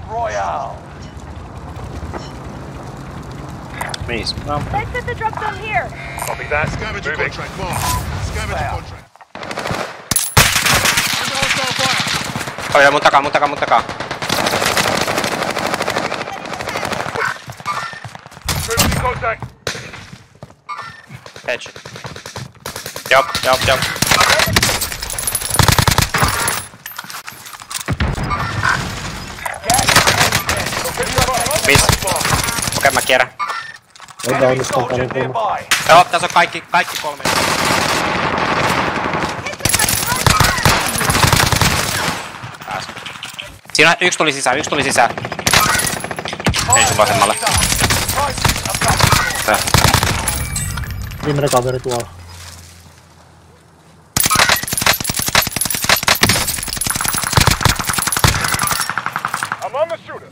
Royale. Please, no. Let's set the drop zone here. Copy that. Scavenger Moving. contract marked. Scavenger Fair. contract. Under hostile fire. Oh ja, mun takaa. Moving in contact. Edge. Jop. Miss. Okei, mä kierrän. Ei Enemy onnistunut soldier paljon kulma. nearby. Joo, tässä on kaikki 3. Pääs. Siinä yksi tuli sisään. Ei sun vasemmalle. Tää. Viimeinen kaveri tuolla. I'm on the shooter.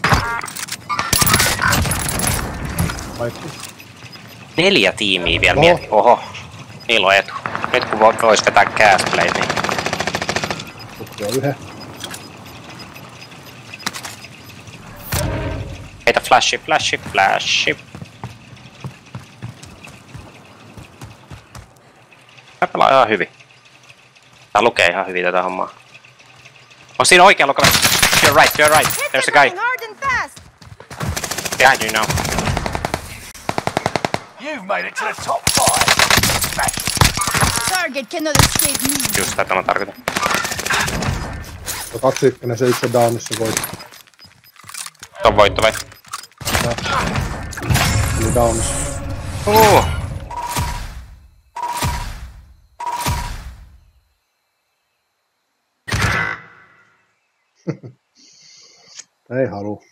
Kaikki. 4 tiimiä vielä mieti. Oho. Niillä on etu. Nyt kun vois vetää castplay, niin Tukki on yhden. heitä flashi. Mä pelaan ihan hyvin. Tää lukee ihan hyvin tätä hommaa. On siinä oikealla kaveri. You're right. There's a guy. Hard and fast. Behind you now. You've made it to the top 5. Smash. Target cannot escape me. Just tätä mä tarkoitan. Se 2-1, se itse downissa voitti. On voitto vai? Eli downissa. Ei halua.